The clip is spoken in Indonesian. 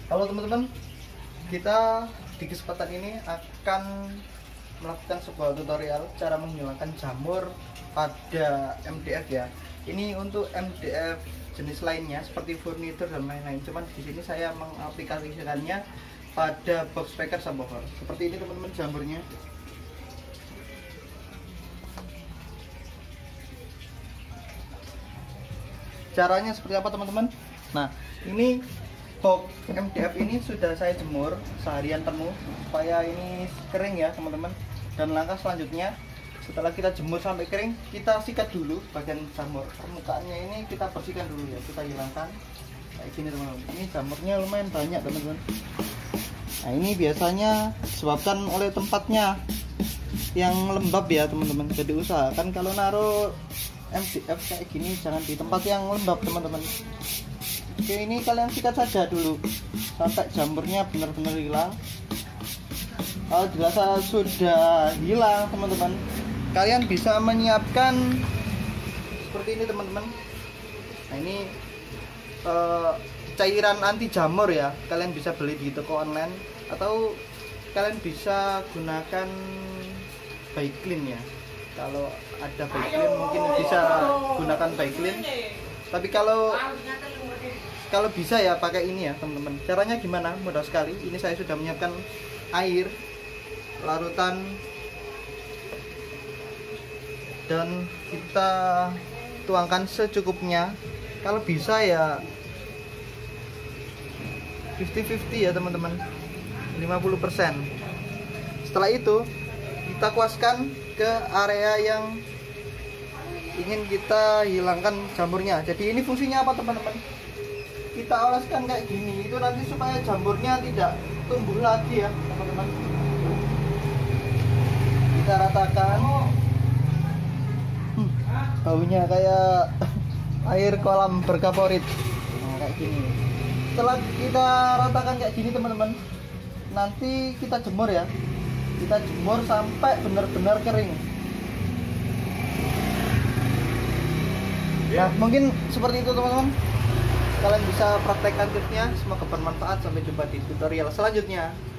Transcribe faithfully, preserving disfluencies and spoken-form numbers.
Halo teman-teman, kita di kesempatan ini akan melakukan sebuah tutorial cara menghilangkan jamur pada M D F ya. Ini untuk M D F jenis lainnya seperti furnitur dan lain-lain. Cuman di sini saya mengaplikasikannya pada box speaker subwoofer. Seperti ini teman-teman jamurnya. Caranya seperti apa teman-teman? Nah, ini box M D F ini sudah saya jemur seharian penuh supaya ini kering ya teman-teman. Dan langkah selanjutnya, setelah kita jemur sampai kering, kita sikat dulu bagian jamur. Permukaannya ini kita bersihkan dulu ya, kita hilangkan kayak gini teman-teman. Ini jamurnya lumayan banyak teman-teman. Nah, ini biasanya disebabkan oleh tempatnya yang lembab ya teman-teman. Jadi usahakan kalau naruh M D F kayak gini jangan di tempat yang lembab teman-teman. Oke, ini kalian sikat saja dulu sampai jamurnya benar-benar hilang. Kalau dirasa sudah hilang teman-teman, kalian bisa menyiapkan seperti ini teman-teman. Nah, ini uh, cairan anti jamur ya, kalian bisa beli di toko online atau kalian bisa gunakan Baiklin ya. Kalau ada Baiklin mungkin bisa gunakan Baiklin. Tapi kalau kalau bisa ya pakai ini ya teman-teman. Caranya gimana? Mudah sekali. Ini saya sudah menyiapkan air larutan dan kita tuangkan secukupnya. Kalau bisa ya lima puluh lima puluh ya teman-teman, lima puluh persen. Setelah itu kita kuaskan ke area yang ingin kita hilangkan jamurnya. Jadi ini fungsinya apa teman-teman? Kita oleskan kayak gini, itu nanti supaya jamurnya tidak tumbuh lagi ya teman-teman. Kita ratakan. hmm, Baunya kayak air kolam berkaporit. Nah, kayak gini. Setelah kita ratakan kayak gini teman-teman, nanti kita jemur ya. Kita jemur sampai benar-benar kering. Nah, mungkin seperti itu teman-teman. Kalian bisa praktekkan tipsnya. Semoga bermanfaat. Sampai jumpa di tutorial selanjutnya.